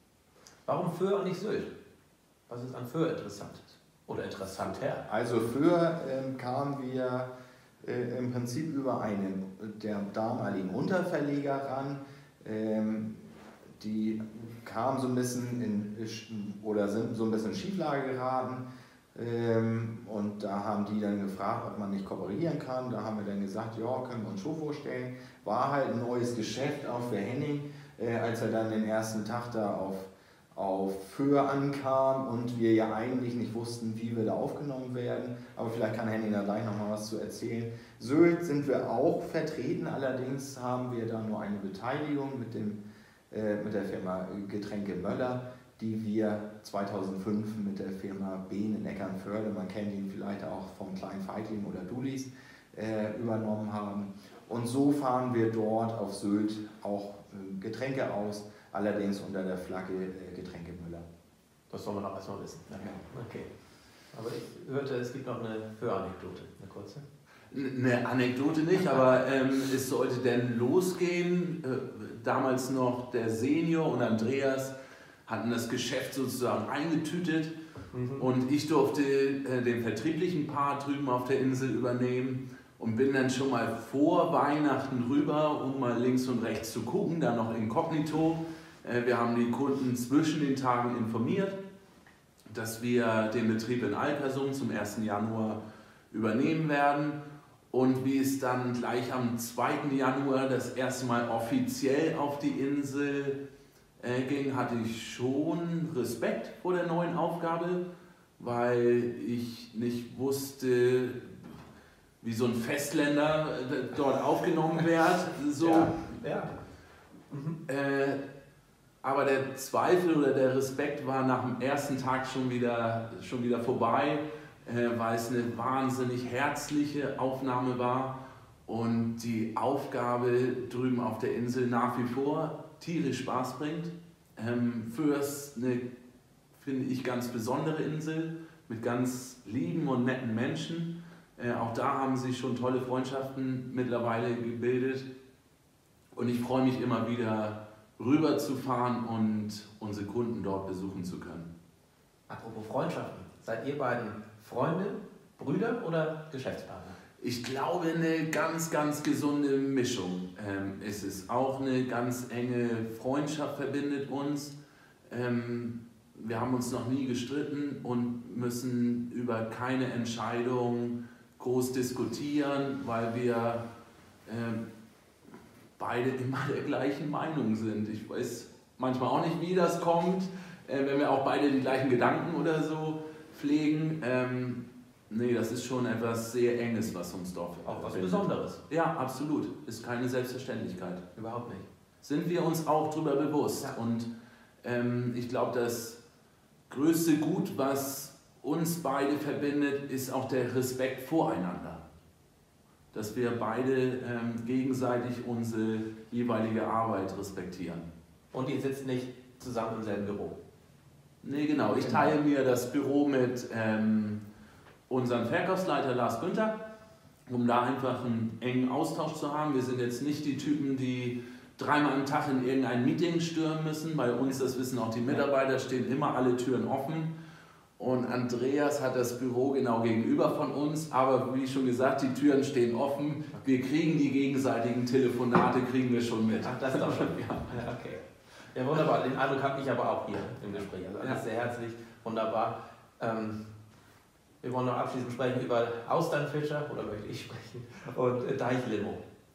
Speaker 1: Warum Föhr und nicht Sylt? Was ist an Föhr interessant? Oder interessanter?
Speaker 3: Also für ähm, kamen wir äh, im Prinzip über einen der damaligen Unterverleger ran. Ähm, die kamen so ein bisschen in, oder sind so ein bisschen in Schieflage geraten. Ähm, und da haben die dann gefragt, ob man nicht kooperieren kann. Da haben wir dann gesagt, ja, können wir uns schon vorstellen. War halt ein neues Geschäft auch für Henning, äh, als er dann den ersten Tag da auf, auf Föhr ankam und wir ja eigentlich nicht wussten, wie wir da aufgenommen werden. Aber vielleicht kann Henning da gleich noch mal was zu erzählen. Sylt sind wir auch vertreten, allerdings haben wir da nur eine Beteiligung mit, dem, äh, mit der Firma Getränke Möller, die wir zweitausendfünf mit der Firma Behn in Eckernförde, man kennt ihn vielleicht auch vom kleinen Feigling oder Dulis, äh, übernommen haben. Und so fahren wir dort auf Sylt auch äh, Getränke aus, allerdings unter der Flagge äh, Getränke Müller.
Speaker 1: Das soll man auch erstmal wissen.
Speaker 3: Ja.
Speaker 1: Okay. Aber ich hörte, es gibt noch eine Föhr-Anekdote, eine kurze.
Speaker 2: Eine Anekdote nicht, aber ähm, es sollte denn losgehen. Äh, damals noch der Senior und Andreas hatten das Geschäft sozusagen eingetütet mhm. und ich durfte äh, den vertrieblichen Part drüben auf der Insel übernehmen und bin dann schon mal vor Weihnachten rüber, um mal links und rechts zu gucken, dann noch inkognito. Äh, wir haben die Kunden zwischen den Tagen informiert, dass wir den Betrieb in Alkersum zum ersten Januar übernehmen werden. Und wie es dann gleich am zweiten Januar das erste Mal offiziell auf die Insel äh, ging, hatte ich schon Respekt vor der neuen Aufgabe, weil ich nicht wusste, wie so ein Festländer dort aufgenommen wird. So.
Speaker 1: Ja, ja. Mhm.
Speaker 2: Äh, aber der Zweifel oder der Respekt war nach dem ersten Tag schon wieder, schon wieder vorbei, äh, weil es eine wahnsinnig herzliche Aufnahme war und die Aufgabe drüben auf der Insel nach wie vor tierisch Spaß bringt. Ähm, Föhrs eine, finde ich, ganz besondere Insel mit ganz lieben und netten Menschen. Äh, auch da haben sich schon tolle Freundschaften mittlerweile gebildet und ich freue mich immer wieder rüber zu fahren und unsere Kunden dort besuchen zu können.
Speaker 1: Apropos Freundschaften, seid ihr beiden Freunde, Brüder oder Geschäftspartner?
Speaker 2: Ich glaube, eine ganz, ganz gesunde Mischung ähm, ist es. Auch eine ganz enge Freundschaft verbindet uns. Ähm, wir haben uns noch nie gestritten und müssen über keine Entscheidung groß diskutieren, weil wir ähm, beide immer der gleichen Meinung sind. Ich weiß manchmal auch nicht, wie das kommt, äh, wenn wir auch beide die gleichen Gedanken oder so pflegen. Ähm, nee, das ist schon etwas sehr Enges, was uns dort
Speaker 1: Auch was
Speaker 2: verbindet.
Speaker 1: Besonderes.
Speaker 2: Ja, absolut. Ist keine Selbstverständlichkeit.
Speaker 1: Überhaupt nicht.
Speaker 2: Sind wir uns auch darüber bewusst.
Speaker 1: Ja.
Speaker 2: Und ähm, ich glaube, das größte Gut, was uns beide verbindet, ist auch der Respekt voreinander. Dass wir beide ähm, gegenseitig unsere jeweilige Arbeit respektieren.
Speaker 1: Und ihr sitzt nicht zusammen im selben Büro?
Speaker 2: Nee, genau. Ich teile mir das Büro mit ähm, unserem Verkaufsleiter Lars Günther, um da einfach einen engen Austausch zu haben. Wir sind jetzt nicht die Typen, die dreimal am Tag in irgendein Meeting stürmen müssen. Bei uns, das wissen auch die Mitarbeiter, stehen immer alle Türen offen. Und Andreas hat das Büro genau gegenüber von uns, aber wie schon gesagt, die Türen stehen offen. Wir kriegen die gegenseitigen Telefonate, kriegen wir schon mit.
Speaker 1: Ach, das doch schon. Ja, ja, okay. Ja, wunderbar. Den Eindruck habe ich aber auch hier im Gespräch. Also alles
Speaker 2: Ja.
Speaker 1: sehr herzlich, wunderbar. Ähm, wir wollen noch abschließend sprechen über Austernfischer, oder möchte ich sprechen, und äh, Deichlimo.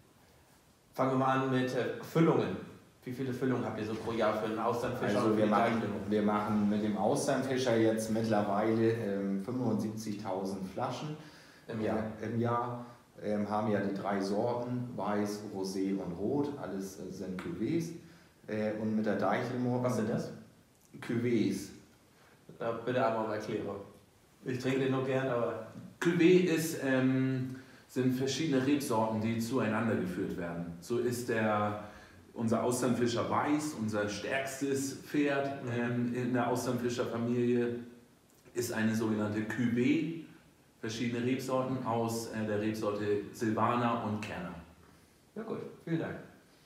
Speaker 1: Fangen wir mal an mit äh, Füllungen. Wie viele Füllungen habt ihr so pro Jahr für einen Austernfischer
Speaker 3: Also
Speaker 1: und für
Speaker 3: wir
Speaker 1: die
Speaker 3: machen,
Speaker 1: Deichlimo?
Speaker 3: wir machen mit dem Austernfischer jetzt mittlerweile ähm, fünfundsiebzigtausend Flaschen
Speaker 1: Im Jahr.
Speaker 3: Äh, im Jahr. Ähm, haben ja die drei Sorten, Weiß, Rosé und Rot, alles äh, sind Cuvées. Äh, und mit der Deichlimo...
Speaker 1: Was sind das?
Speaker 3: Cuvées.
Speaker 1: Da bitte einmal um Erklärung. Ich trinke den nur gern, aber...
Speaker 2: Cuvée ist, ähm, sind verschiedene Rebsorten, die zueinander geführt werden. So ist der, unser Austernfischer Weiß, unser stärkstes Pferd ähm, in der Austernfischerfamilie, ist eine sogenannte Cuvée. Verschiedene Rebsorten aus äh, der Rebsorte Silvaner und Kerner.
Speaker 1: Ja gut, vielen Dank.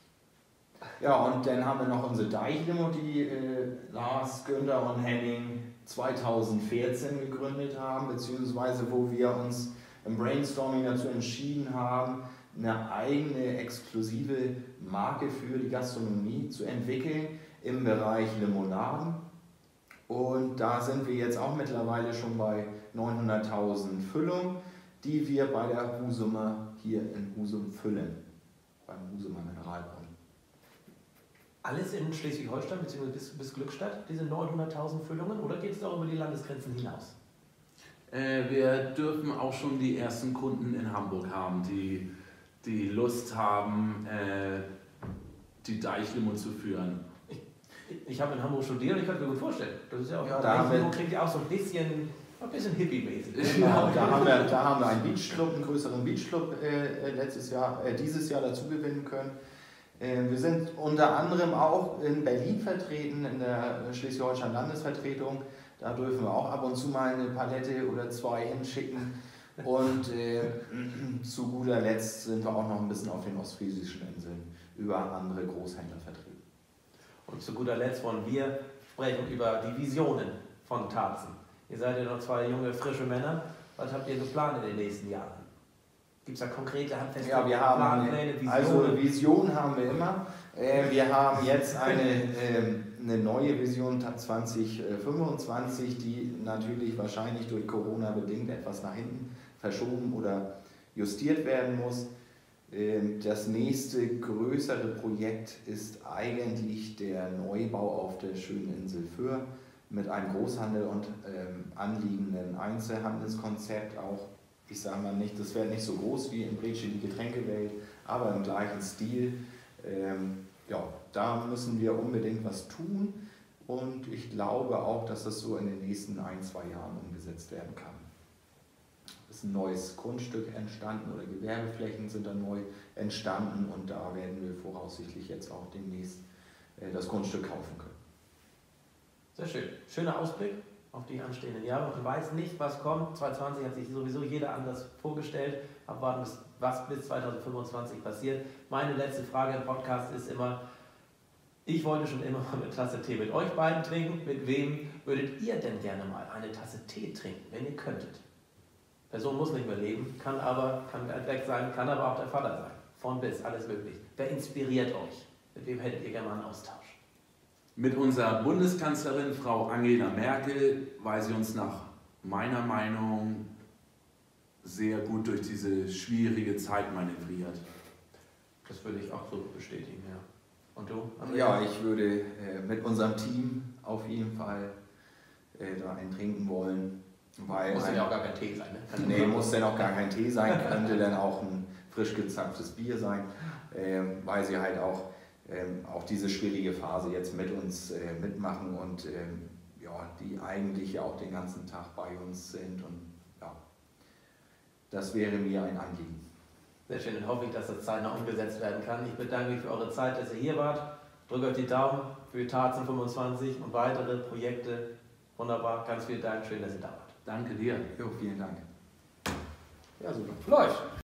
Speaker 3: Ja, und dann haben wir noch unsere Deichlimo, die äh, Lars, Günther und Henning zweitausendvierzehn gegründet haben, beziehungsweise wo wir uns im Brainstorming dazu entschieden haben, eine eigene exklusive Marke für die Gastronomie zu entwickeln im Bereich Limonaden. Und da sind wir jetzt auch mittlerweile schon bei neunhunderttausend Füllungen, die wir bei der Husumer hier in Husum füllen, beim Husumer Mineralbrunnen.
Speaker 1: alles in Schleswig-Holstein bzw. Bis, bis Glückstadt, diese neunhunderttausend Füllungen, oder geht es auch über die Landesgrenzen hinaus?
Speaker 2: Äh, wir dürfen auch schon die ersten Kunden in Hamburg haben, die, die Lust haben, äh, die Deichlimo zu führen.
Speaker 1: Ich, ich habe in Hamburg studiert und ich kann mir gut vorstellen. Das ist ja auch,
Speaker 3: ja,
Speaker 1: da
Speaker 3: Deichlimo
Speaker 1: klingt ja auch so ein bisschen, ein bisschen hippie-mäßig.
Speaker 3: Genau, da haben wir, da haben wir einen Beachclub, einen größeren Beachclub äh, letztes Jahr, äh, dieses Jahr dazu gewinnen können. Äh, wir sind unter anderem auch in Berlin vertreten, in der Schleswig-Holstein-Landesvertretung. Da dürfen wir auch ab und zu mal eine Palette oder zwei hinschicken. Und äh, zu guter Letzt sind wir auch noch ein bisschen auf den ostfriesischen Inseln über andere Großhändler vertreten.
Speaker 1: Und zu guter Letzt wollen wir sprechen über die Visionen von Tarzen. Ihr seid ja noch zwei junge, frische Männer. Was habt ihr geplant in den nächsten Jahren? Gibt es da konkrete, handfeste
Speaker 3: ja, wir haben
Speaker 1: Planpläne,
Speaker 3: Visionen? Also eine Vision haben wir immer. Äh, wir haben jetzt eine, äh, eine neue Vision zwanzig fünfundzwanzig, die natürlich wahrscheinlich durch Corona bedingt etwas nach hinten verschoben oder justiert werden muss. Äh, das nächste größere Projekt ist eigentlich der Neubau auf der schönen Insel Föhr mit einem Großhandel und ähm, anliegenden Einzelhandelskonzept auch. Ich sage mal nicht, das wäre nicht so groß wie in Bretsche die Getränkewelt, aber im gleichen Stil. Ähm, ja, da müssen wir unbedingt was tun und ich glaube auch, dass das so in den nächsten ein, zwei Jahren umgesetzt werden kann. Es ist ein neues Grundstück entstanden oder Gewerbeflächen sind da neu entstanden und da werden wir voraussichtlich jetzt auch demnächst äh, das Grundstück kaufen können.
Speaker 1: Sehr schön. Schöner Ausblick auf die anstehenden Jahre. Man weiß nicht, was kommt. zwanzig zwanzig hat sich sowieso jeder anders vorgestellt. Abwarten, was bis zwanzig fünfundzwanzig passiert. Meine letzte Frage im Podcast ist immer, ich wollte schon immer mal eine Tasse Tee mit euch beiden trinken. Mit wem würdet ihr denn gerne mal eine Tasse Tee trinken, wenn ihr könntet? Person muss nicht mehr leben, kann aber kann weit weg sein, kann aber auch der Vater sein. Von bis, alles möglich. Wer inspiriert euch? Mit wem hättet ihr gerne mal einen Austausch?
Speaker 2: Mit unserer Bundeskanzlerin, Frau Angela Merkel, weil sie uns nach meiner Meinung sehr gut durch diese schwierige Zeit manövriert.
Speaker 1: Das würde ich auch so bestätigen, ja. Und du, Andrea?
Speaker 3: Ja, ich würde äh, mit unserem Team auf jeden Fall äh, da einen trinken wollen. Weil
Speaker 1: muss
Speaker 3: ein,
Speaker 1: ja auch gar kein Tee sein, ne?
Speaker 3: Nee, muss dann auch gar kein Tee sein, könnte dann auch ein frisch gezapftes Bier sein, äh, weil sie halt auch Ähm, auch diese schwierige Phase jetzt mit uns äh, mitmachen und ähm, ja, die eigentlich ja auch den ganzen Tag bei uns sind und ja, das wäre mir ein Anliegen.
Speaker 1: Sehr schön, dann hoffe ich, dass das zeitnah umgesetzt werden kann. Ich bedanke mich für eure Zeit, dass ihr hier wart. Drückt euch die Daumen für Tarzen fünfundzwanzig und weitere Projekte. Wunderbar, ganz vielen Dank, schön, dass ihr da wart.
Speaker 2: Danke dir.
Speaker 3: Jo, vielen Dank.
Speaker 1: Ja, super. Läuft.